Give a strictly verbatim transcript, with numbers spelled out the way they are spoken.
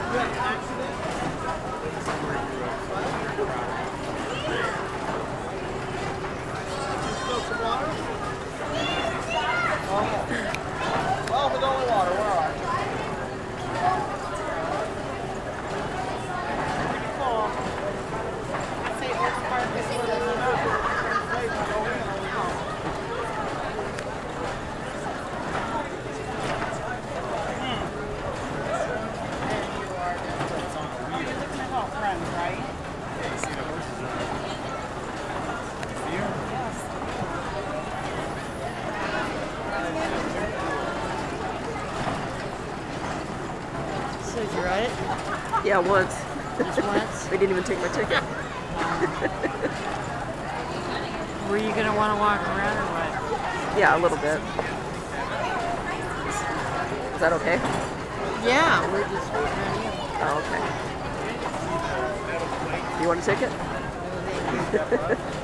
Oh, with only water, where are you? I'd say Oaks Park is where they're Oh, you're looking at all friends, right? Yeah, you see the horses over there. See them? Yes. So did you ride it? Yeah, once. Just once? They didn't even take my ticket. Were you gonna want to walk around or what? Yeah, a little bit. Is that okay? Yeah, we're just waiting on you. Oh, okay. You want a ticket? No, thank you.